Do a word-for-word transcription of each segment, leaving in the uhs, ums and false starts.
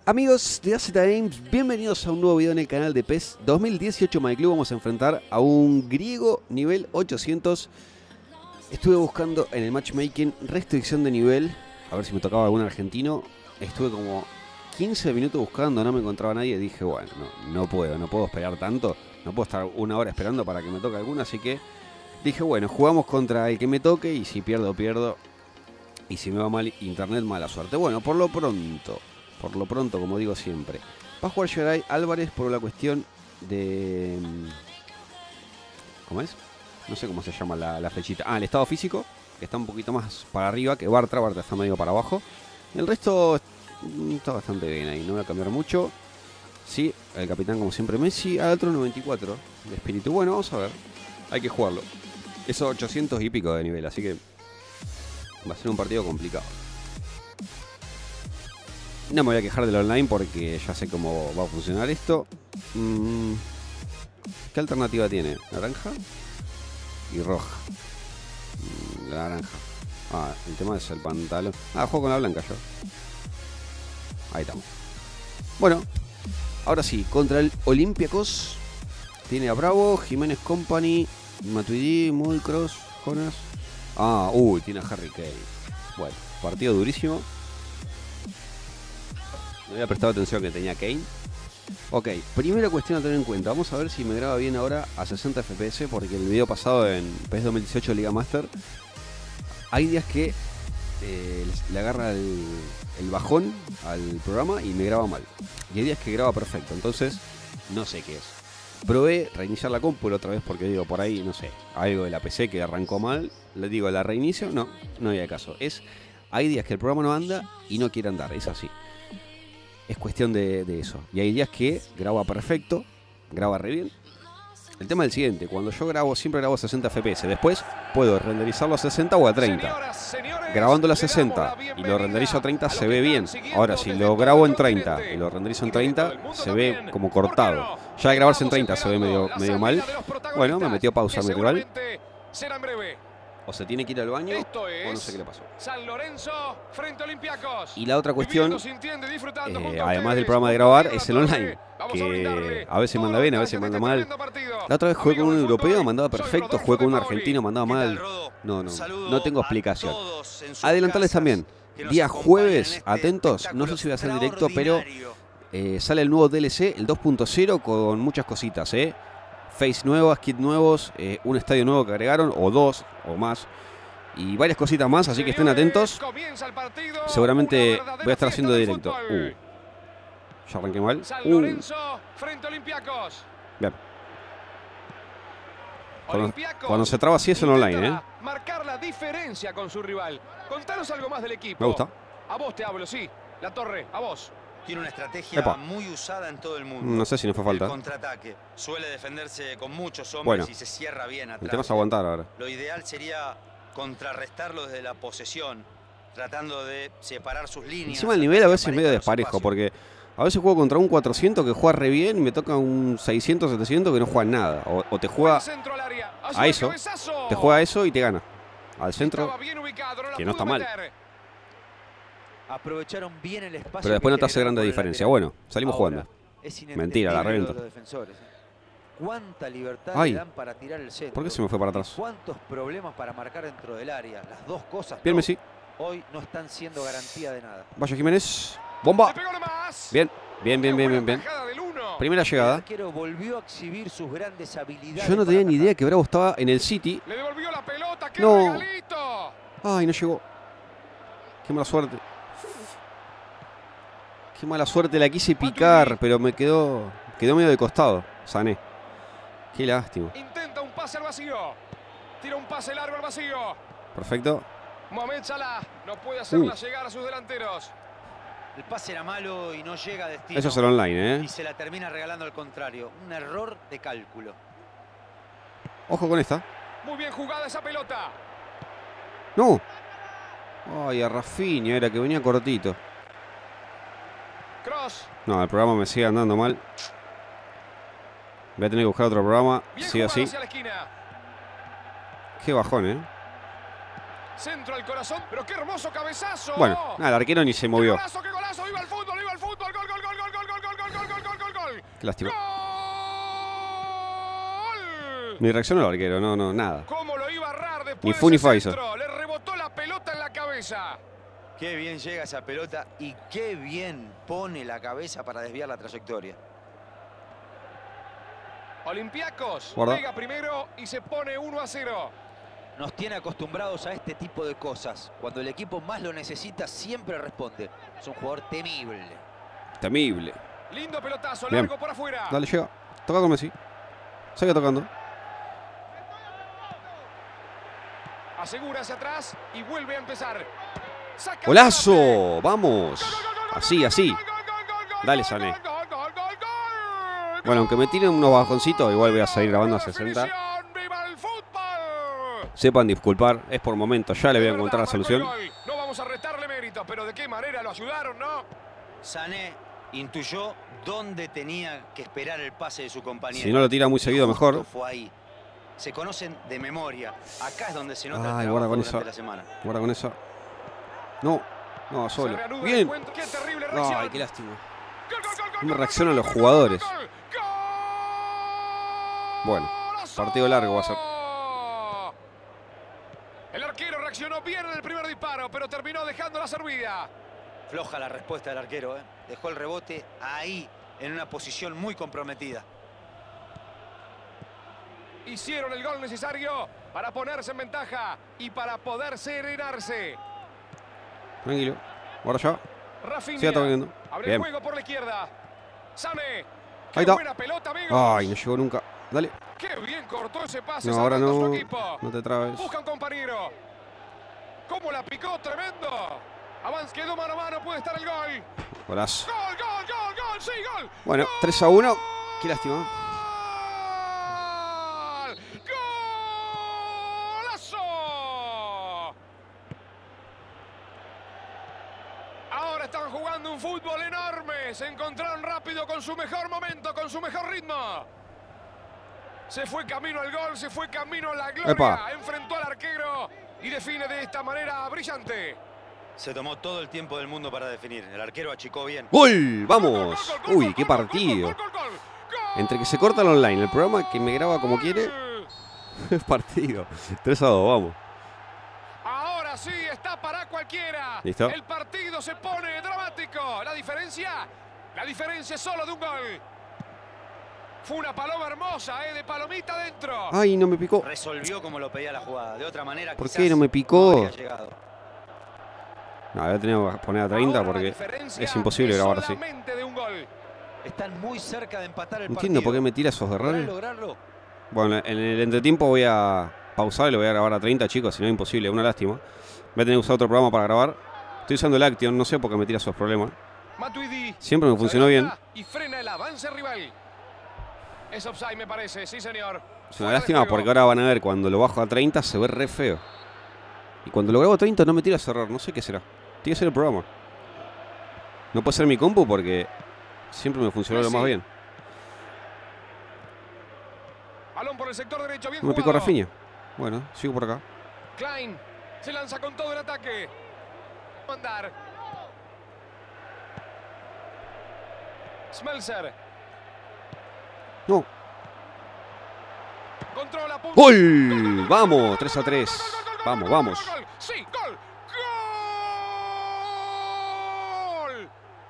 Amigos de A Z Games, bienvenidos a un nuevo video en el canal de PES dos mil dieciocho My Club. Vamos a enfrentar a un griego nivel ochocientos. Estuve buscando en el matchmaking restricción de nivel, a ver si me tocaba algún argentino. Estuve como quince minutos buscando, no me encontraba nadie. Dije, bueno, no, no puedo, no puedo esperar tanto. No puedo estar una hora esperando para que me toque alguna, así que dije, bueno, jugamos contra el que me toque y si pierdo, pierdo. Y si me va mal internet, mala suerte. Bueno, por lo pronto... Por lo pronto, como digo siempre, va a jugar Geray Álvarez por la cuestión de... ¿Cómo es? No sé cómo se llama la, la flechita. Ah, el estado físico, que está un poquito más para arriba que Bartra. Bartra está medio para abajo. El resto está bastante bien ahí, no voy a cambiar mucho. Sí, el capitán como siempre Messi. Al otro noventa y cuatro de espíritu. Bueno, vamos a ver. Hay que jugarlo. Eso ochocientos y pico de nivel, así que va a ser un partido complicado. No me voy a quejar del online porque ya sé cómo va a funcionar esto. Mm, ¿Qué alternativa tiene? ¿Naranja? Y roja. Mm, la naranja. Ah, el tema es el pantalón. Ah, juego con la blanca yo. Ahí estamos. Bueno, ahora sí, contra el Olympiacos. Tiene a Bravo, Jiménez Company, Matuidi, Mulcross, Jonas. Ah, uy, tiene a Harry Kane. Bueno, partido durísimo. No había prestado atención que tenía Kane. Ok, primera cuestión a tener en cuenta. Vamos a ver si me graba bien ahora a sesenta F P S. Porque el video pasado en PES dos mil dieciocho Liga Master, hay días que eh, le agarra el, el bajón al programa y me graba mal. Y hay días que graba perfecto. Entonces, no sé qué es. Probé reiniciar la compu la otra vez porque digo, por ahí, no sé, algo de la P C que arrancó mal. Le digo, la reinicio. No, no había caso. Es, hay días que el programa no anda y no quiere andar. Es así. Es cuestión de, de eso. Y hay días que graba perfecto, graba re bien. El tema es el siguiente: cuando yo grabo, siempre grabo a sesenta F P S. Después puedo renderizarlo a sesenta o a treinta. Grabándolo a sesenta y lo renderizo a treinta se ve bien. Ahora, si lo grabo en treinta y lo renderizo en treinta, se ve como cortado. Ya al grabarse en treinta se ve medio, medio mal. Bueno, me metió pausa mi rival. O se tiene que ir al baño, o no sé qué le pasó. San Lorenzo frente a Olympiacos. Y la otra cuestión, eh, además del programa de grabar, es el online. Que a veces manda bien, a veces manda mal. La otra vez jugué con un europeo, mandaba perfecto. Jugué con un argentino, mandaba mal. No, no, no tengo explicación. Adelantarles también. Día jueves, atentos. No sé si voy a hacer directo, pero eh, sale el nuevo D L C, el dos punto cero, con muchas cositas, eh. Face nuevas, kit nuevos, eh, un estadio nuevo que agregaron, o dos, o más, y varias cositas más, así que estén atentos. Seguramente voy a estar haciendo directo. Uh, ya arranqué mal. Uh. Bien. Cuando, cuando se traba así es en online, ¿eh? Marcar la diferencia con su rival. Contanos algo más del equipo. Me gusta. A vos te hablo, sí. La Torre, a vos. Tiene una estrategia Epa. muy usada en todo el mundo. No sé si nos fue falta. El contraataque. Suele defenderse con muchos hombres bueno, y se cierra bien atrás. El tema es aguantar ahora. Lo ideal sería contrarrestarlo desde la posesión, tratando de separar sus líneas. Encima el nivel a veces es medio desparejo, porque a veces juego contra un cuatrocientos que juega re bien y me toca un seiscientos, setecientos que no juega nada. O, o te juega a eso, te juega a eso y te gana. Al centro, que no está mal. Aprovecharon bien el espacio. Pero después no te hace grande diferencia. Bueno, salimos jugando. Mentira, la reviento. ¿Cuánta libertad Ay, le dan para tirar el centro? ¿por qué se me fue para atrás? ¿Cuántos problemas para marcar dentro del área? Las dos cosas Bien, no, Messi. hoy no están siendo garantía de nada. Vaya Jiménez. ¡Bomba! Bien, bien, bien, bien, bien, bien. Primera El llegada. arquero volvió a exhibir sus grandes habilidades. Yo no tenía para ni atajar. idea que Bravo estaba en el City. Le devolvió la pelota, qué No. regalito. Ay, no llegó. Qué mala suerte. Qué mala suerte, la quise picar, pero me quedó quedó medio de costado. Sané. Qué lástima. Intenta un pase al vacío. Tira un pase largo al vacío. Perfecto. Mohamed Salah no puede hacerla Uh. llegar a sus delanteros. El pase era malo y no llega a destino. Eso es el online, Y ¿eh? se la termina regalando al contrario. Un error de cálculo. Ojo con esta. Muy bien jugada esa pelota. No. Ay, a Rafinha era que venía cortito. Cross. No, el programa me sigue andando mal. Voy a tener que buscar otro programa. Bien Sí o jugada sí. hacia la esquina. Qué bajón, ¿eh? Centro al corazón, pero qué hermoso cabezazo. Bueno, nada, el arquero ni se movió. ¡Qué golazo, qué golazo! ¡Viva el fútbol, viva el fútbol! ¡Gol, gol, Qué lástima. ¡Gol! Ni reaccionó el arquero, no, no, nada. ¿Cómo lo iba a errar después Ni de fu ni ese fa hizo. centro? Le rebotó la pelota en la cabeza. Qué bien llega esa pelota y qué bien pone la cabeza para desviar la trayectoria. Olympiacos Guarda. pega primero y se pone uno a cero. Nos tiene acostumbrados a este tipo de cosas. Cuando el equipo más lo necesita, siempre responde. Es un jugador temible. Temible. Lindo pelotazo, Bien. largo por afuera. Dale, llega. Toca con Messi. Sigue tocando. Asegura hacia atrás y vuelve a empezar. Saca ¡Golazo! adelante. ¡Vamos! Gol, gol, gol, gol, Así, gol, así. gol, gol, gol, gol, Dale, gol, Sané. gol, gol, gol, gol, gol, Bueno, aunque me tiren unos bajoncitos, igual voy a seguir grabando a sesenta. Definición, ¡viva el fútbol! Sepan disculpar, es por momentos. Ya le voy a De encontrar la verdad, marcó el solución. gol. No vamos a restarle méritos, pero de qué manera lo ayudaron, ¿no? Sané intuyó dónde tenía que esperar el pase de su compañero. Si no lo tira muy seguido, Justo mejor. fue ahí. Se conocen de memoria. Acá es donde se nota Ay, el guarda trabajo con durante esa. la semana. Guarda con esa. No, no, Se solo. reanuda el Bien. encuentro. ¡Qué terrible reacción! Ay, qué lástima. Gol, gol, gol, gol, ¿Cómo gol, reaccionan gol, los gol, jugadores? gol, gol, gol. Bueno, partido largo va a ser. El arquero reaccionó bien en el primer disparo, pero terminó dejando la servida. Floja la respuesta del arquero, ¿eh? Dejó el rebote ahí, en una posición muy comprometida. Hicieron el gol necesario para ponerse en ventaja y para poder serenarse. Tranquilo. Ahora ya. Rafinha Siga tocando. abre Bien. el juego por la izquierda. Sané. ¡Qué Ahí está. buena pelota, amigos! Ay, no llegó nunca. Dale. ¡Qué bien cortó ese pase! No, ahora salvando a no. su equipo! No te trabes. Busca un compañero. ¿Cómo la picó? ¡Tremendo! Avance, quedó mano a mano, puede estar el gol. Golazo. ¡Gol, gol, gol, gol! ¡Sí, gol! Bueno, ¡Gol! tres a uno. Qué lástima. ¡Gol! ¡Golazo! Ahora están jugando un fútbol enorme. Se encontraron rápido con su mejor momento, con su mejor ritmo. Se fue camino al gol, se fue camino a la gloria. Epa. Enfrentó al arquero y define de esta manera brillante. Se tomó todo el tiempo del mundo para definir. El arquero achicó bien. ¡Gol! ¡Vamos! Gol, gol, gol, gol, Uy, gol, qué gol, gol, partido. gol, gol, gol, gol. Entre que se corta el online, el programa que me graba como quiere, es partido. tres a dos, vamos. Ahora sí, está para cualquiera. ¿Listo? El partido se pone dramático. La diferencia, la diferencia es solo de un gol. Fue una paloma hermosa, ¿eh? De palomita adentro. Ay, no me picó. Resolvió como lo pedía la jugada. De otra manera, ¿Por quizás qué no me picó? no habría llegado. No, voy a tener que poner a treinta Ahora la porque diferencia es imposible es grabar así. solamente de un gol. Están muy cerca de empatar el No entiendo partido. por qué me tira esos ¿Podrán errores. lograrlo? Bueno, en el entretiempo voy a pausar y lo voy a grabar a treinta, chicos, si no es imposible, una lástima. Voy a tener que usar otro programa para grabar. Estoy usando el Action, no sé por qué me tira esos problemas. Matuidi Siempre me funcionó bien. y frena el avance rival. Es offside, me parece, sí, señor. Es Fuera una de lástima juego. porque ahora van a ver cuando lo bajo a treinta se ve re feo. Y cuando lo grabo a treinta no me tira ese error, no sé qué será. Tiene que ser el programa. No puede ser mi compu porque siempre me funcionó lo Messi. más bien. Balón por el sector derecho, bien No me picó jugado. Rafinha. Bueno, sigo por acá. Klein se lanza con todo el ataque. Mandar. Smelser. No. Controla. punto. ¡Gol! Vamos, tres a tres. Gol, gol, gol, gol, Vamos, gol, vamos. gol, gol. Sí, gol. Gol.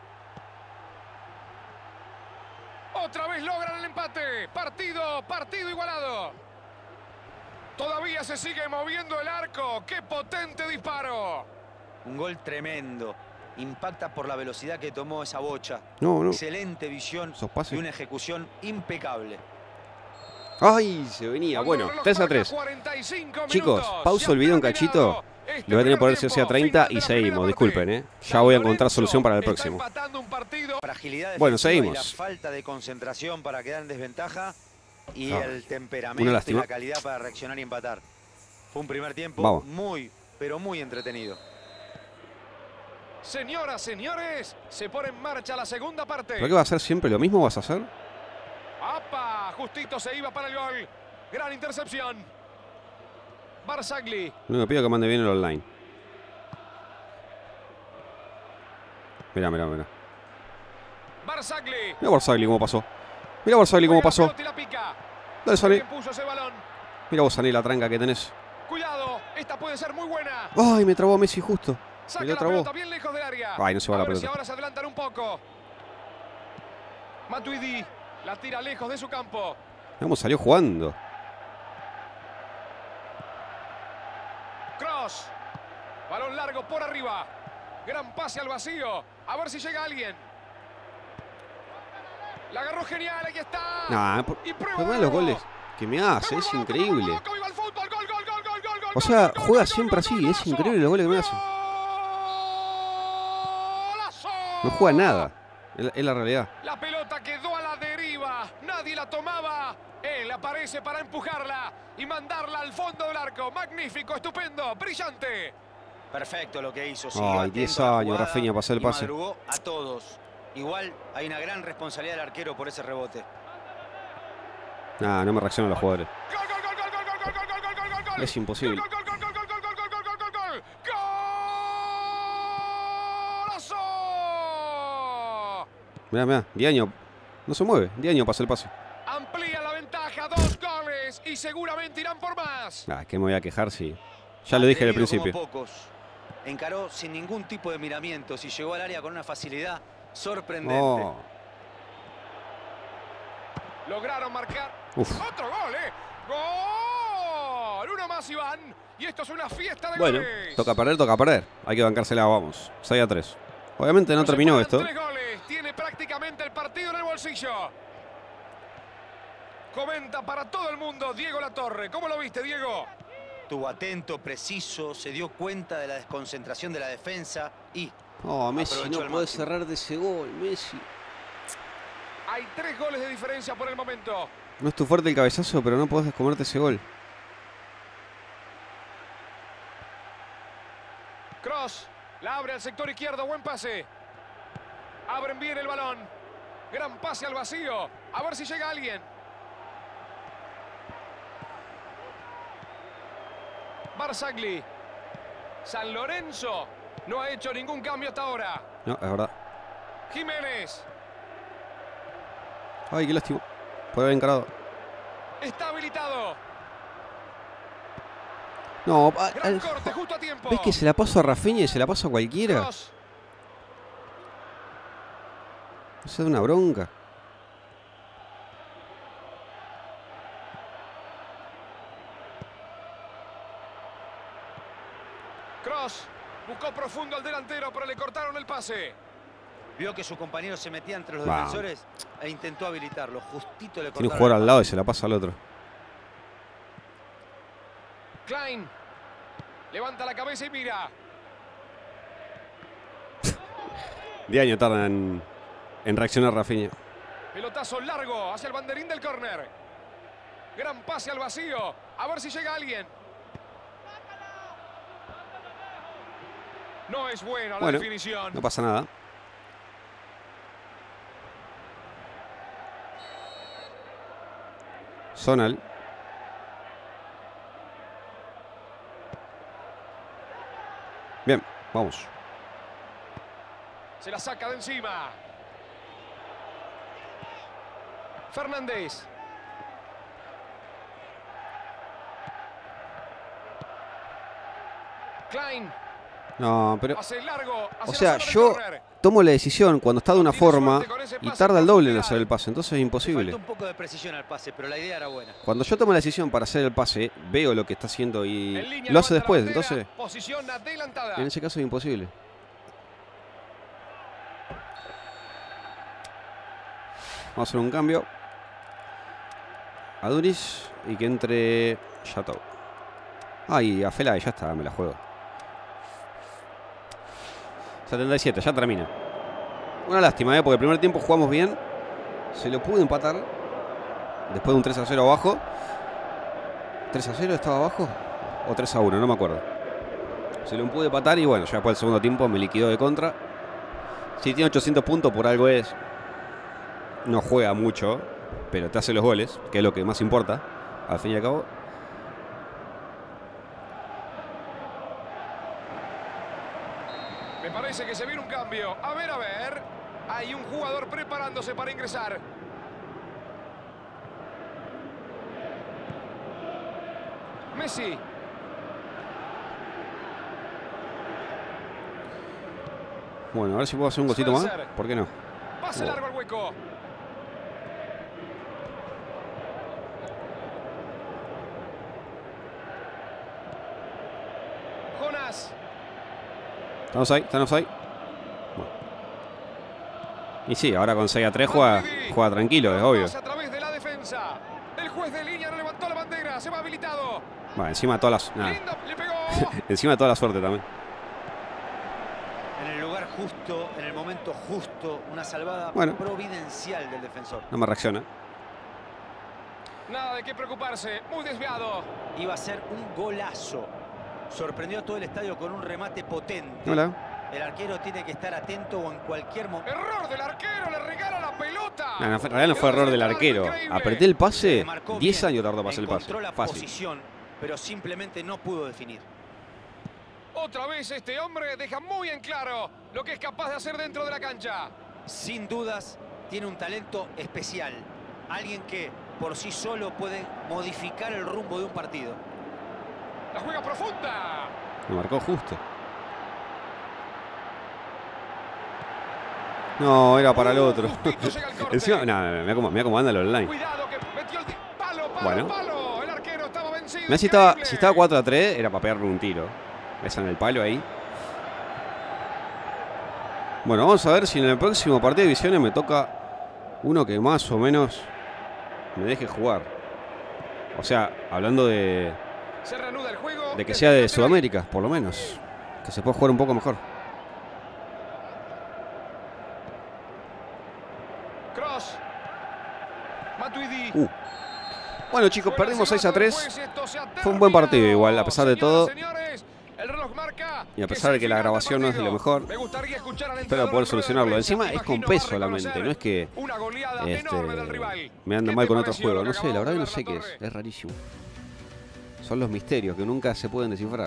Otra vez logran el empate. Partido, partido igualado. Todavía se sigue moviendo el arco. ¡Qué potente disparo! Un gol tremendo. Impacta por la velocidad que tomó esa bocha. No, no. Excelente visión Esos pases. y una ejecución impecable. ¡Ay! Se venía. Cuando Bueno, el reloj tres a marca tres. cuarenta y cinco Chicos, minutos, pauso se el video un ha terminado cachito. este Lo voy a tener que poner primer sí o sí a tiempo, treinta final y de la seguimos. primera Disculpen, parte. ¿eh? Ya voy a San encontrar Lorenzo solución para el está próximo. empatando un partido. Fragilidad Bueno, defensiva y seguimos. la falta de concentración para quedar en desventaja y Ah, el una temperamento y lástima. la calidad para reaccionar y empatar. Fue un primer tiempo Vamos. muy, pero muy entretenido. Señoras, señores, se pone en marcha la segunda parte. ¿Pero qué va a hacer siempre lo mismo? ¿Vas a hacer? ¡Apa! Justito se iba para el gol. Gran intercepción. Barzagli. No me pido que mande bien el online. Mirá, mirá, mirá. Barzagli. Mirá Barzagli cómo pasó. Mira vos, Sané, cómo pasó. Dale, Sané. ¿Quién puso ese balón? Mira vos, Sané, la tranca que tenés. Cuidado, esta puede ser muy buena. Ay, me trabó Messi justo. Saca Me lo la trabó. pelota bien lejos del área. Ay, no se va A la ver si pelota. ahora se adelantan un poco. Matuidi la tira lejos de su campo. Vamos, salió jugando. Cross. Balón largo por arriba. Gran pase al vacío. A ver si llega alguien. La agarró genial, aquí está. Nah, por, Y prueba por de más los nuevo. goles que me hace, es increíble. Loco, viva el fútbol, gol, gol, gol, gol, gol, gol, O sea, gol, juega gol, siempre gol, así, gol, es golazo. increíble los goles que me hace. ¡Golazo! No juega nada, es la, es la realidad. La pelota quedó a la deriva, nadie la tomaba. Él aparece para empujarla y mandarla al fondo del arco. Magnífico, estupendo, brillante. Perfecto lo que hizo. Ay, diez años, Rafinha, para hacer el y pase. madrugó a todos. Igual hay una gran responsabilidad del arquero por ese rebote. Nah, no me reaccionan los jugadores. Gol, gol, gol, gol, gol, gol, gol, gol, gol, gol, gol. Es imposible. Gol, gol, gol, gol, gol, gol, gol, gol, gol, gol, gol, gol. ¡Golazo! Mirá, mirá, Diaño no se mueve. Diaño pasa el pase. Amplía la ventaja, dos goles y seguramente irán por más. Ah, que me voy a quejar si. Ya lo dije al Atrevido principio. como pocos. Encaró sin ningún tipo de miramientos y llegó al área con una facilidad sorprendente. Oh. Lograron marcar. Uf. Otro gol, ¿eh? ¡Gol! Uno más, Iván. Y esto es una fiesta de Bueno, goles. toca perder, toca perder. Hay que bancársela, vamos. seis a tres. Obviamente no Se terminó juegan esto. Tres goles. Tiene prácticamente el partido en el bolsillo. Comenta para todo el mundo Diego Latorre. ¿Cómo lo viste, Diego? Estuvo atento, preciso, se dio cuenta de la desconcentración de la defensa y Oh, Messi aprovechó no al puede máximo. cerrar de ese gol, Messi. Hay tres goles de diferencia por el momento. No es tu fuerte el cabezazo, pero no podés comerte ese gol. Cross. La abre al sector izquierdo. Buen pase. Abren bien el balón. Gran pase al vacío. A ver si llega alguien. Barzagli. San Lorenzo no ha hecho ningún cambio hasta ahora. No, es verdad. Jiménez. Ay, qué lástima. Puede haber encarado. Está habilitado. No, a- Gran al- corte justo a tiempo. ¿ves que se la paso a Rafinha y se la paso a cualquiera? Cross. Eso es una bronca. Cross. Buscó profundo al delantero, pero le cortaron el pase. vio que su compañero se metía entre los Wow. defensores e intentó habilitarlo. Justito le Tiene un cortaron jugador el al lado y se la pasa al otro. Klein. Levanta la cabeza y mira. Diaño tarda en, en reaccionar Rafinha. Pelotazo largo hacia el banderín del córner. Gran pase al vacío. A ver si llega alguien. No es buena la Bueno, definición. no pasa nada. Zonal. Bien, vamos. Se la saca de encima. Fernández. Klein. No, pero... Pase largo hacia O la sea, zona del yo córner. tomo la decisión cuando está de una Tiene forma suerte con ese y pase tarda en el doble en profundidad. hacer el pase. Entonces es Le imposible. faltó un poco de precisión al pase, pero la idea era buena. Cuando yo tomo la decisión para hacer el pase, veo lo que está haciendo y En línea lo hace levanta la después. bandera, Entonces, posición adelantada. en ese caso es imposible. Vamos a hacer un cambio. A Duris y que entre Chateau. Ah, y a Fela, ya está, me la juego. setenta y siete, ya termina. Una lástima, ¿eh? Porque el primer tiempo jugamos bien. Se lo pudo empatar. Después de un tres a cero abajo. ¿tres a cero estaba abajo? O tres a uno, no me acuerdo. Se lo pude empatar y bueno, ya después del segundo tiempo me liquidó de contra. Si tiene ochocientos puntos, por algo es. No juega mucho, pero te hace los goles, que es lo que más importa, al fin y al cabo. Me parece que se viene un cambio. A ver, a ver. Hay un jugador preparándose para ingresar. Messi. Bueno, a ver si puedo hacer un cosito más. ¿Por qué no? Pase largo al hueco. Jonas. Están offside, están offside. Bueno. Y sí, ahora con seis a tres juega, juega tranquilo, es obvio. A través de la defensa. El juez de línea no levantó la bandera, se va habilitado. Bueno, encima todas las. Nada. Lindo, le pegó. Encima toda la suerte también. En el lugar justo, en el momento justo, una salvada bueno. providencial del defensor. No me reacciona. Nada de qué preocuparse, muy desviado. Iba a ser un golazo. Sorprendió a todo el estadio con un remate potente. Hola. El arquero tiene que estar atento o en cualquier momento. Error del arquero, le regala la pelota. No, no, en realidad no fue error del arquero. Apreté el pase, diez años tardó para hacer el pase. Encontró la Fácil. posición, pero simplemente no pudo definir. Otra vez este hombre deja muy en claro lo que es capaz de hacer dentro de la cancha. Sin dudas, tiene un talento especial. Alguien que por sí solo puede modificar el rumbo de un partido. La juega profunda. Me marcó justo. No, era para el otro. Encima, no, no, mira cómo, mira cómo anda el online. Cuidado que metió el palo, palo, bueno. palo. El arquero estaba vencido. Mirá, si estaba, si estaba cuatro a tres, era para pegarle un tiro. Esa en el palo ahí. Bueno, vamos a ver si en el próximo partido de divisiones me toca uno que más o menos me deje jugar. O sea, hablando de, Se reanuda el juego. de que sea de Sudamérica, por lo menos. Que se pueda jugar un poco mejor. Cross. Matuidi. Uh. Bueno, chicos, perdimos seis a tres. Fue un buen partido igual, a pesar de todo. Y a pesar de que la grabación no es de lo mejor, espero poder solucionarlo. Encima es con P solamente, no es que este, me anda mal con otros juegos. No sé, la verdad que no sé qué es. Es rarísimo. Son los misterios que nunca se pueden descifrar.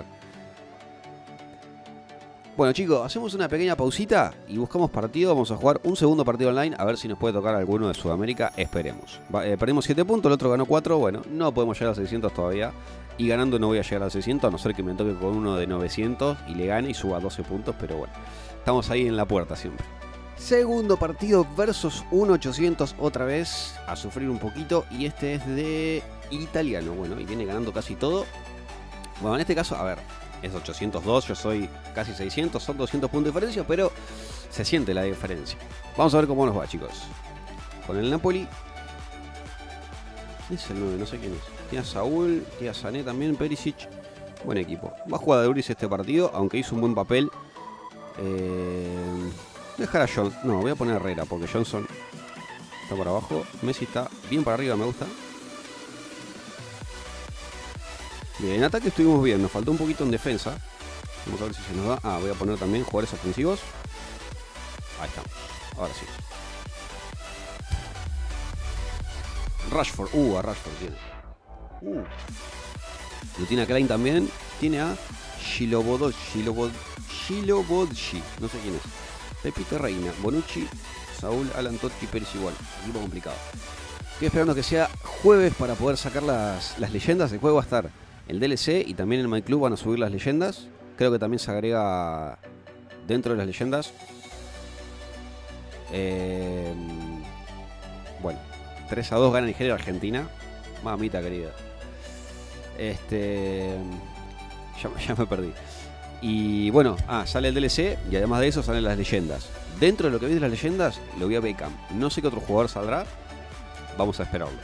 Bueno, chicos, hacemos una pequeña pausita y buscamos partido. Vamos a jugar un segundo partido online, a ver si nos puede tocar alguno de Sudamérica. Esperemos. Va, eh, perdimos siete puntos, el otro ganó cuatro. Bueno, no podemos llegar a seiscientos todavía. Y ganando no voy a llegar a seiscientos, a no ser que me toque con uno de novecientos y le gane y suba doce puntos. Pero bueno, estamos ahí en la puerta siempre. Segundo partido versus un ochocientos otra vez. A sufrir un poquito. Y este es de italiano. Bueno, y viene ganando casi todo. Bueno, en este caso, a ver, es ochocientos dos, yo soy casi seiscientos, son doscientos puntos de diferencia, pero se siente la diferencia. Vamos a ver cómo nos va, chicos. Con el Napoli. Es el nueve, no sé quién es. Tiene a Saúl, tiene a Sané también, Perisic. Buen equipo. Va a jugar de Uris este partido, aunque hizo un buen papel. Eh, voy a dejar a Johnson. No, voy a poner a Herrera, porque Johnson está por abajo. Messi está bien para arriba, me gusta. Bien, en ataque estuvimos bien, nos faltó un poquito en defensa. Vamos a ver si se nos da. Ah, voy a poner también jugadores ofensivos. Ahí estamos, ahora sí. Rashford, uh, a Rashford tiene. Uh. Lo tiene a Klein también. Tiene a Shilobodshi, Shilobodshi, no sé quién es. Pepito Reina, Bonucci, Saúl, Alan Totti, Pérez igual. Equipo complicado. Estoy esperando que sea jueves para poder sacar las, las leyendas. El juego va a estar el D L C y también el My Club van a subir las leyendas. Creo que también se agrega dentro de las leyendas. Eh, bueno, tres a dos gana Nigeria y Argentina. Mamita querida. Este. Ya, ya me perdí. Y bueno, ah, sale el D L C y además de eso salen las leyendas. Dentro de lo que vi de las leyendas, lo vi a Beckham. No sé qué otro jugador saldrá. Vamos a esperarlo.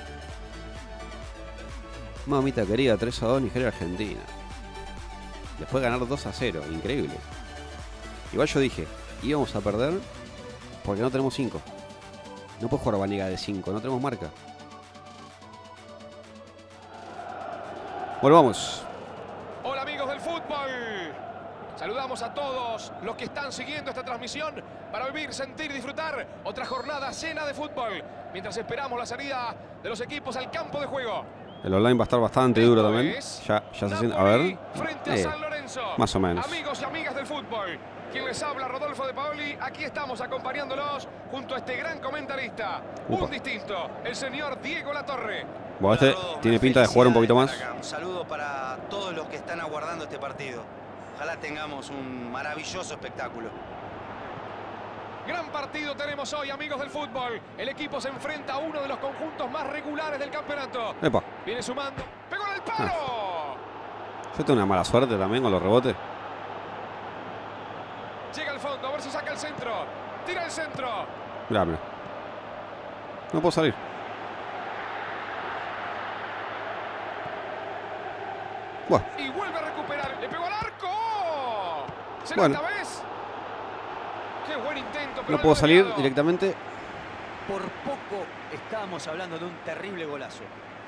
Mamita querida, tres a dos Nigeria Argentina. Después de ganar dos a cero, increíble. Igual yo dije, íbamos a perder porque no tenemos cinco. No puedo jugar Vanega de cinco, no tenemos marca. Bueno, vamos. Hola amigos del fútbol. Saludamos a todos los que están siguiendo esta transmisión para vivir, sentir y disfrutar otra jornada llena de fútbol. Mientras esperamos la salida de los equipos al campo de juego. El online va a estar bastante duro también. Ya, ya se siente. A ver. Frente a Eh, San Lorenzo. más o menos. Amigos y amigas del fútbol. Quien les habla, Rodolfo de Paoli. Aquí estamos acompañándolos junto a este gran comentarista. Upa. Un distinto, el señor Diego Latorre. Bueno, este Rodo, tiene una pinta de jugar un poquito felicidad más. para acá. Un saludo para todos los que están aguardando este partido. Ojalá tengamos un maravilloso espectáculo. Gran partido tenemos hoy, amigos del fútbol. El equipo se enfrenta a uno de los conjuntos más regulares del campeonato. Epa, Viene sumando. ¡Pegó en el palo! yo tengo una mala suerte también con los rebotes. Llega al fondo, a ver si saca el centro. Tira el centro. Mirá, mirá. No puedo salir. Bueno, Y vuelve a recuperar. ¡Le pegó al arco! ¿Será Bueno. esta vez? ¡Qué buen intento! pero no algo puedo salir desviado. directamente. Por poco estábamos hablando de un terrible golazo.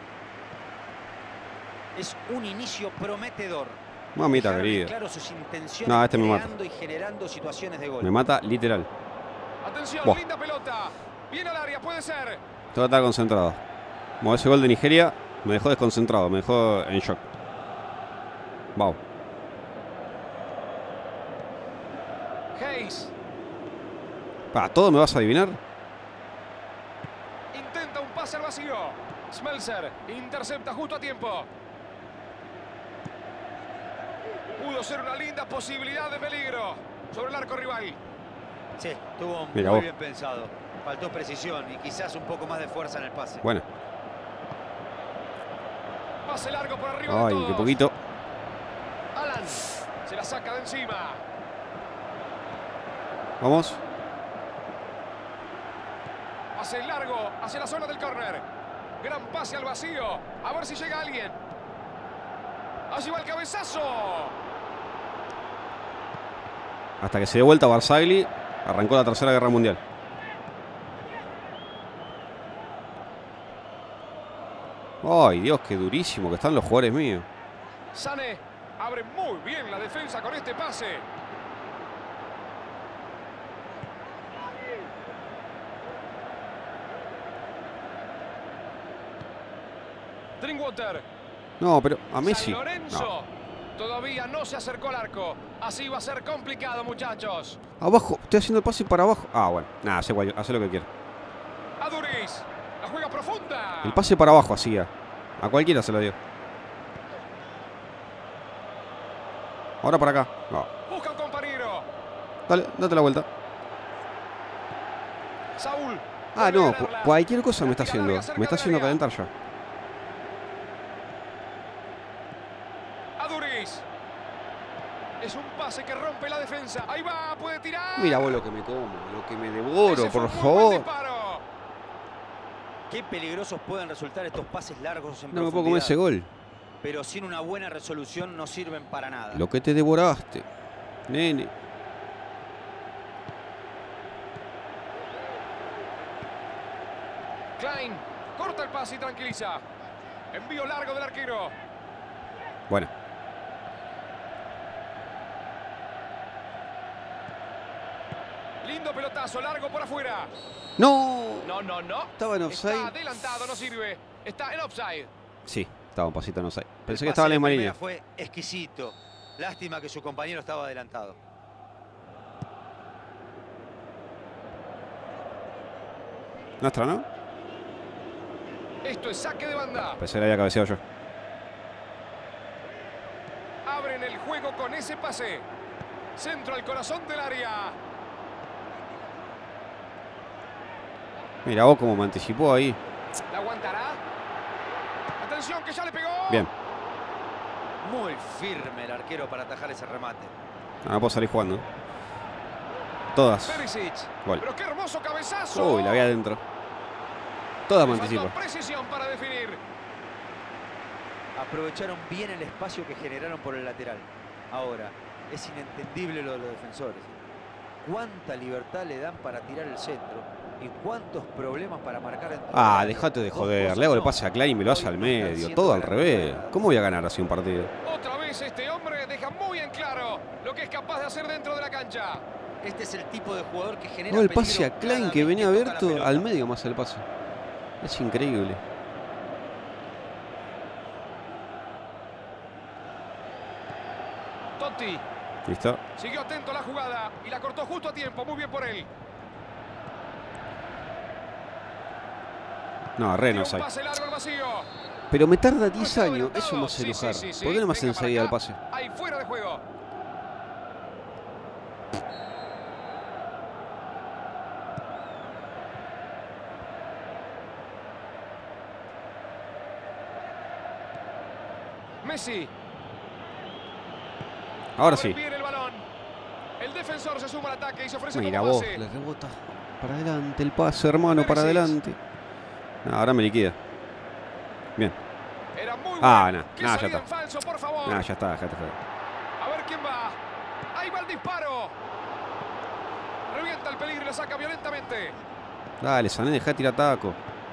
Es un inicio prometedor. Mamita Dejaron en querida. claro sus intenciones, No, este me mata. creando y generando situaciones de gol. Me mata literal. Atención, Buah. linda pelota. Viene al área, puede ser. Tengo que estar concentrado. Como ese gol de Nigeria me dejó desconcentrado, me dejó en shock. Wow. Hayes ¿Para todo me vas a adivinar? intenta un pase al vacío. Smelser intercepta justo a tiempo. Pudo ser una linda posibilidad de peligro sobre el arco rival. Sí, estuvo Mira muy vos. bien pensado. Faltó precisión y quizás un poco más de fuerza en el pase. Bueno. Pase largo por arriba de Ay, todos. qué poquito. Alan se la saca de encima. Vamos. Pase largo hacia la zona del córner. Gran pase al vacío. A ver si llega alguien. Allí va el cabezazo. Hasta que se dé vuelta Barzagli, arrancó la tercera guerra mundial. Ay, Dios, qué durísimo que están los jugadores míos. Sané abre muy bien la defensa con este pase. Drinkwater. No, pero a Messi. San Lorenzo. No. Todavía no se acercó al arco. Así va a ser complicado, muchachos. Abajo, estoy haciendo el pase para abajo. Ah, bueno, nada, hace, guay- hace lo que quiera. Aduriz. La juega profunda. El pase para abajo hacía. A cualquiera se lo dio. Ahora para acá. No. Busca un compañero. Dale, date la vuelta. Saúl. Ah, vuelve a no, cu- ganarla. cualquier cosa me está La tira haciendo. larga cerca Me está del haciendo área. calentar ya. Aduriz. Es un pase que rompe la defensa. Ahí va, puede tirar. Mira vos lo que me como, lo que me devoro, Ese fue por un muy buen favor. disparo. Qué peligrosos pueden resultar estos pases largos en No me puedo comer ese profundidad, gol. pero sin una buena resolución no sirven para nada. Lo que te devoraste, nene. Klein corta el pase y tranquiliza. Envío largo del arquero. Bueno, Lindo pelotazo, largo por afuera. no. No, no, no. Estaba en Está offside. adelantado, no sirve. Está en offside. Sí, estaba un pasito no sé. Pensé El que estaba en la pase misma de línea. primera fue exquisito. Lástima que su compañero estaba adelantado. Nuestra, ¿no? Esto es saque de banda. Pensé que la había cabeceado yo. Abren el juego con ese pase. Centro al corazón del área. Mira vos cómo me anticipó ahí. ¿La aguantará? Atención, que ya le pegó. Bien. Muy firme el arquero para atajar ese remate. No, no puedo salir jugando. Todas. Perisic. Gol. Pero qué hermoso cabezazo. Uy, la vi adentro. Todas me Le faltó anticipo. precisión para definir. Aprovecharon bien el espacio que generaron por el lateral. Ahora, es inentendible lo de los defensores. Cuánta libertad le dan para tirar el centro y cuántos problemas para marcar dentro del Ah, área. dejate de Dos joder. cosas Le hago el no. pase a Klein y me lo hace Hoy al no están medio. siendo Todo al garantizadas. revés. ¿Cómo voy a ganar así un partido? Otra vez este hombre deja muy en claro lo que es capaz de hacer dentro de la cancha. Este es el tipo de jugador que genera No, el peligro pase a Klein cada que vez venía toca la abierto pelota. al medio más el pase. Es increíble. Totti. Listo. Siguió atento a la jugada y la cortó justo a tiempo. Muy bien por él. No, re no Un sai. pase largo al vacío. Pero me tarda No diez estaba años. adelantado. Eso me hace Sí, enojar. sí, sí, sí. ¿Por qué no me hace Venga para enseguida el acá. pase? Ahí fuera de juego. Messi. Ahora Abre sí. bien el balón. El defensor se suma al ataque y se ofrece Mira como vos, pase. le rebota para adelante el pase, hermano, para Perisic. adelante. No, ahora me liquida. Bien. Era muy Ah, bueno. no, Qué no, ya salida está. en falso, por favor. No, ya está, ya está. A ver quién va. Ahí va el disparo. Revienta el peligro y lo saca violentamente. Dale, Sané, dejá de tirar taco.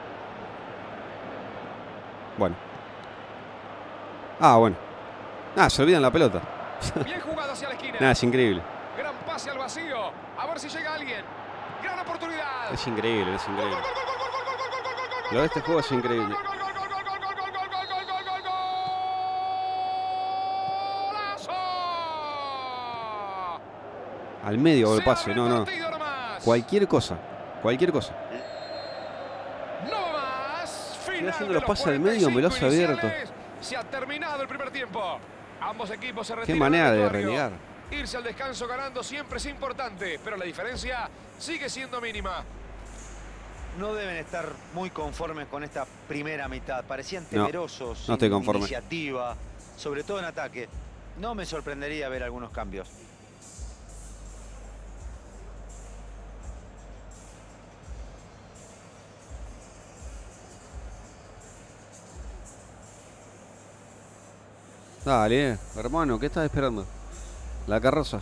Bueno. Ah, bueno. Ah, se olvidan la pelota. Bien jugado hacia la esquina. Nada, es increíble. Gran pase al vacío. A ver si llega alguien. Gran oportunidad. Es increíble, es increíble. Gol, gol, gol, gol, gol, gol, gol, gol, gol, gol, Lo de este juego es increíble. gol, gol, gol, gol, gol, gol, gol, gol, gol, gol, gol, gol, golazo. Al medio el Se pase, abre no, el no. partido nomás. Cualquier cosa. Cualquier cosa. No más. Final haciendo de los pases al medio, me lo hace cuarenta y cinco abierto. iniciales. Se ha terminado el primer tiempo. Ambos equipos se Qué retiran manera del de vestuario. renegar. Irse al descanso ganando siempre es importante, pero la diferencia sigue siendo mínima. No deben estar muy conformes con esta primera mitad. Parecían No, temerosos, no estoy sin conforme. iniciativa, sobre todo en ataque. No me sorprendería ver algunos cambios. Dale, hermano, ¿qué estás esperando? La carroza.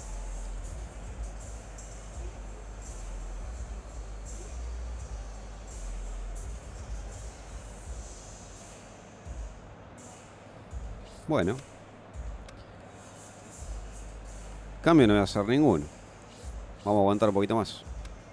Bueno. Cambio no voy a hacer ninguno. Vamos a aguantar un poquito más.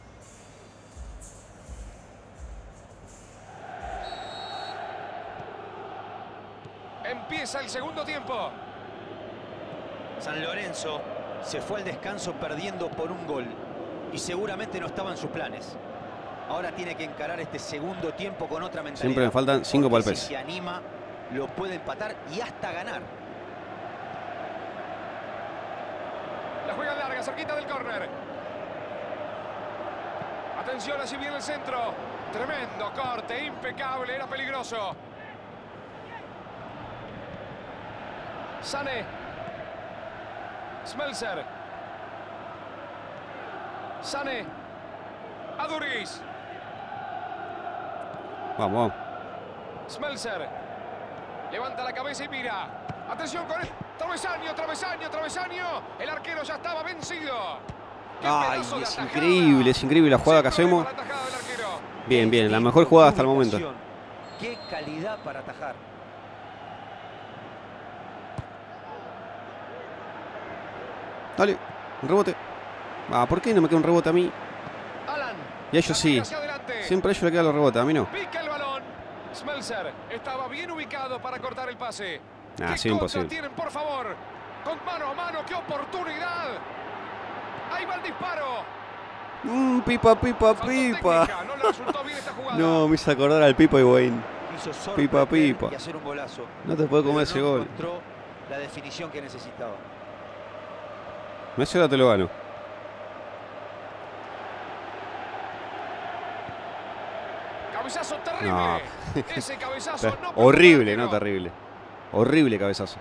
Empieza el segundo tiempo. San Lorenzo se fue al descanso perdiendo por un gol y seguramente no estaba en sus planes. Ahora tiene que encarar este segundo tiempo con otra mentalidad. Siempre me faltan cinco para el Porque P E S. si se anima, lo puede empatar y hasta ganar. La juega larga, cerquita del córner. Atención, así viene el centro. Tremendo corte, impecable, era peligroso. Sané. Smelser. Sané. Aduriz. Vamos, vamos. Smelser. Levanta la cabeza y mira. Atención con el travesaño, travesaño, travesaño. El arquero ya estaba vencido. ¡Qué Ay, pedazo de es atajada! increíble, es increíble la jugada que Sin problema hacemos. la atajada del arquero. Bien, bien, la Instinto, mejor jugada hasta el momento. ubicación. Qué calidad para atajar. Dale, un rebote. Ah, ¿por qué no me queda un rebote a mí? Alan. Y a ellos sí. Hacia adelante. Siempre a ellos le quedan los rebotes, a mí no. Pica el balón. Smelser estaba bien ubicado para cortar el pase. Ah, ¿Qué sí, contra imposible. tienen, por favor? Con mano a mano, qué oportunidad. Ahí va el disparo. Mmm, pipa, pipa, Faltó pipa. técnica, no le resultó bien esta jugada. No, me hizo acordar al Pipa Higuaín. Quiso Pipa, sorprender pipa. y hacer un golazo. No te puede comer Pero ese no gol. encontró la definición que necesitaba. Messi ahora te lo gano. Cabezazo terrible. No. Ese cabezazo no perdona Horrible, el no arquero. terrible. Horrible cabezazo.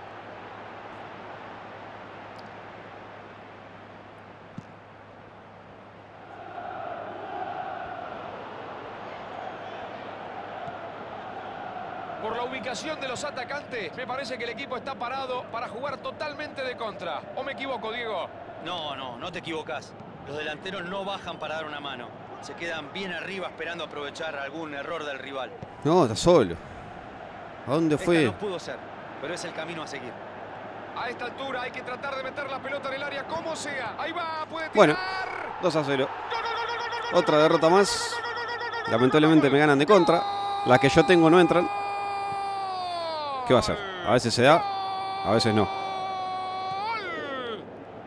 Por la ubicación de los atacantes, me parece que el equipo está parado para jugar totalmente de contra. ¿O me equivoco, Diego? No, no, no te equivocás. Los delanteros no bajan para dar una mano. Se quedan bien arriba esperando aprovechar algún error del rival. No, está solo. ¿A dónde Esta fue? no pudo ser, pero es el camino a seguir. A esta altura hay que tratar de meter la pelota en el área como sea. Ahí va, puede tirar. Bueno, dos a cero. Otra derrota más. Lamentablemente me ganan de contra. Las que yo tengo no entran. ¿Qué va a hacer? A veces se da, a veces no. Gol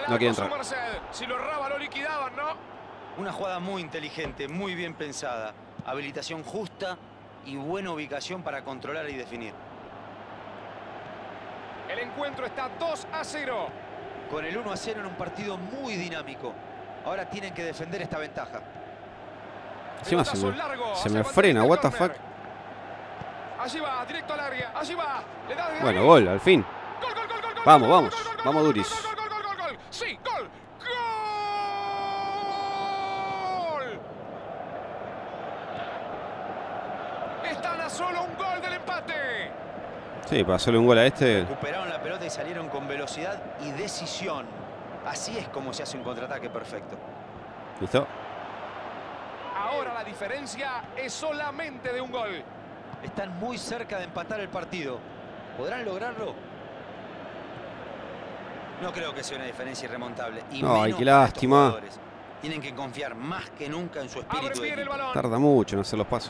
No quiere entrar. Si lo erraba, lo liquidaban, ¿no? Una jugada muy inteligente, muy bien pensada. Habilitación justa y buena ubicación para controlar y definir. El encuentro está dos a cero. Con el uno a cero en un partido muy dinámico. Ahora tienen que defender esta ventaja. Encima se me, se me frena, what the fuck. Allí va, directo al área, allí va. Le da de Bueno, ahí. gol, al fin. Gol, gol, gol, gol, gol, Vamos, gol, vamos. gol, gol, gol, Vamos, gol, Duris. Gol, gol, gol, gol, gol. Sí, gol. Gol. Están a solo un gol del empate. Sí, para hacerle un gol a este. Recuperaron la pelota y salieron con velocidad y decisión. Así es como se hace un contraataque perfecto. ¿Listo? Ahora la diferencia es solamente de un gol. Están muy cerca de empatar el partido. ¿Podrán lograrlo? No creo que sea una diferencia irremontable. Y Ay, menos qué para estos lástima. jugadores. Tienen que confiar más que nunca en su Abre espíritu de bien el equipo. balón. Tarda mucho en hacer los pasos.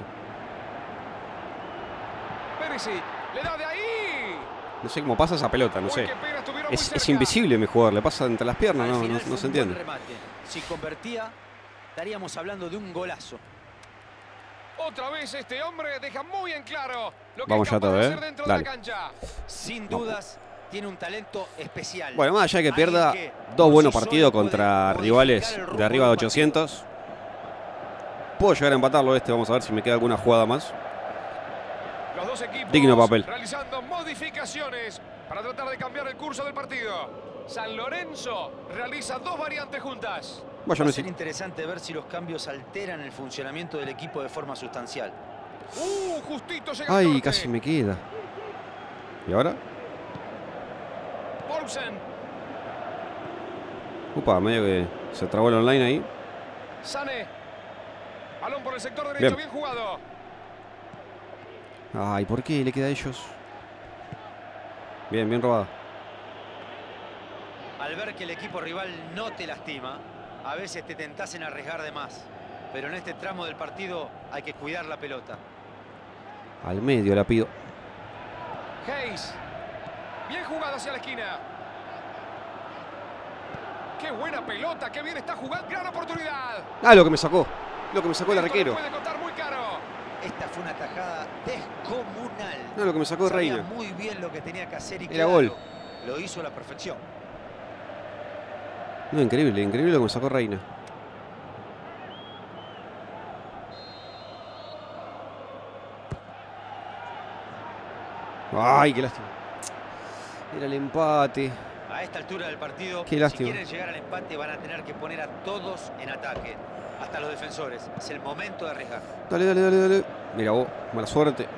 Perisic, le da de ahí. No sé cómo pasa esa pelota, no Uy, sé. qué pena, estuvieron muy Es, es cerca. invisible mi jugador, le pasa entre las piernas, Al no, final no, fue no un se buen entiende. remate. Si convertía, estaríamos hablando de un golazo. Otra vez este hombre deja muy en claro lo que Vamos es ya capaz todo, de ¿eh? hacer dentro Dale. de la cancha. Sin dudas, tiene un talento especial. Bueno, más allá de que Alguien pierda que dos por buenos sí partidos solo contra puede rivales modificar el rumbo de arriba de del partido. ochocientos. Puedo llegar a empatarlo este, vamos a ver si me queda alguna jugada más. Los dos equipos Digno papel. realizando modificaciones para tratar de cambiar el curso del partido. San Lorenzo realiza dos variantes juntas. Vaya Va a Messi. ser interesante ver si los cambios alteran el funcionamiento del equipo de forma sustancial. Uh, justito llega el Ay, corte. casi me queda. ¿Y ahora? Paulsen, Upa, medio que se trabó el online ahí. Sané. Balón por el sector derecho, Bien. bien jugado. Ay, ¿por qué le queda a ellos? Bien, bien robado. Al ver que el equipo rival no te lastima, a veces te tentás en arriesgar de más. Pero en este tramo del partido hay que cuidar la pelota. Al medio la pido. Hayes. Bien jugado hacia la esquina. Qué buena pelota, qué bien está jugando. Gran oportunidad. Ah, lo que me sacó. Lo que me sacó el Esto le arquero. puede costar muy caro. Esta fue una tajada descomunal. No, lo que me sacó de Sabía Reina. muy bien lo que tenía que hacer y Era claro, gol. lo hizo a la perfección. No, increíble, increíble lo que me sacó Reina. Ay, qué lástima. Era el empate. A esta altura del partido, Qué si lástima. quieren llegar al empate, van a tener que poner a todos en ataque. Hasta los defensores. Es el momento de arriesgar. Dale, dale, dale, dale. Mira vos, mala suerte.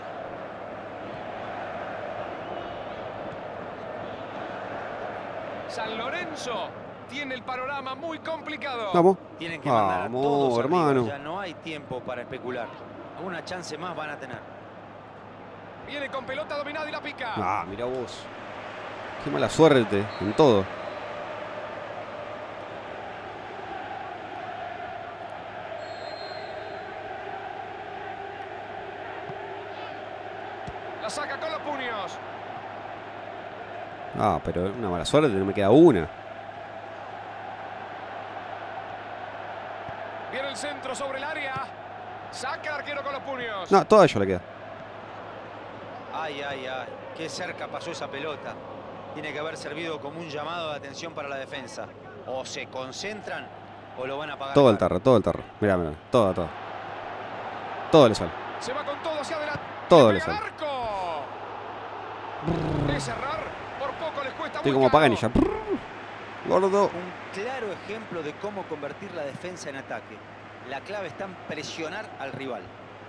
San Lorenzo tiene el panorama muy complicado. Vamos. Tienen que mandar Vamos, a todos arriba. hermano. Ya no hay tiempo para especular. Una chance más van a tener. Viene con pelota dominada y la pica. Ah, mira vos. Qué mala suerte en todo. La saca con los puños. Ah, pero una mala suerte, no me queda una. Viene el centro sobre el área. Saca el arquero con los puños. No, toda ella le queda. Ay, ay, ay. Qué cerca pasó esa pelota. Tiene que haber servido como un llamado de atención para la defensa. O se concentran o lo van a pagar. Todo el caro. tarro, todo el tarro. Mirá, mirá. Todo, todo. Todo le sale. Se va con todo hacia adelante. Todo le pega sale. al arco. Es cerrar. Por poco les cuesta Estoy muy como caro. Pagani ya. Gordo. Un claro ejemplo de cómo convertir la defensa en ataque. La clave está en presionar al rival.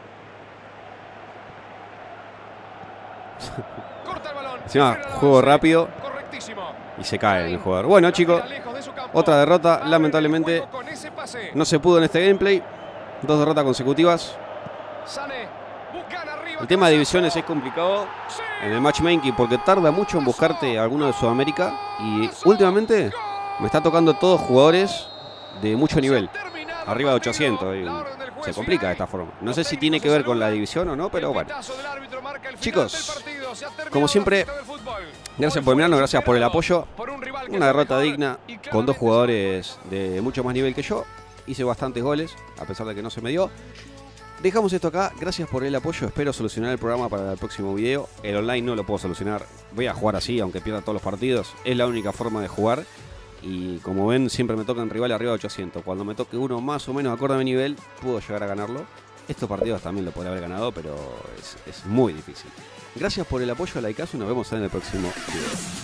Corta el balón. Encima, Frena el juego avance. rápido. Correctísimo. Y se cae el jugador. Bueno, chicos. Lejos de su campo. Otra derrota, Abre el lamentablemente. juego con ese pase. No se pudo en este gameplay. Dos derrotas consecutivas. Sané. Buscan arriba. El tema de cabezazo. divisiones es complicado Sí. en el matchmaking porque tarda mucho en buscarte alguno de Sudamérica. Y últimamente me está tocando todos jugadores de mucho nivel. Arriba de ochocientos. Y se complica de esta forma. No sé si tiene que ver con la división o no, pero bueno. Chicos, como siempre, gracias por mirarnos, gracias por el apoyo. Una derrota digna con dos jugadores de mucho más nivel que yo. Hice bastantes goles, a pesar de que no se me dio. Dejamos esto acá, gracias por el apoyo, espero solucionar el programa para el próximo video. El online no lo puedo solucionar, voy a jugar así, aunque pierda todos los partidos. Es la única forma de jugar. Y como ven, siempre me tocan rivales arriba de ochocientos. Cuando me toque uno más o menos acorde a mi nivel, puedo llegar a ganarlo. Estos partidos también lo podría haber ganado, pero es, es muy difícil. Gracias por el apoyo, likeazo y nos vemos en el próximo video.